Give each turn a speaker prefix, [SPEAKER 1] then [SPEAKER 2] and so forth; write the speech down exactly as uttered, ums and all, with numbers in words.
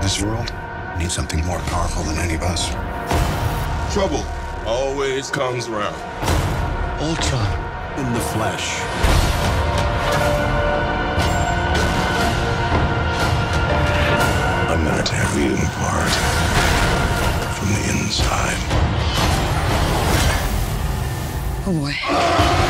[SPEAKER 1] this world needs something more powerful than any of us.
[SPEAKER 2] Trouble always comes around.
[SPEAKER 3] Ultron in the flesh.
[SPEAKER 2] I'm gonna tear you apart from the inside.
[SPEAKER 4] Oh boy.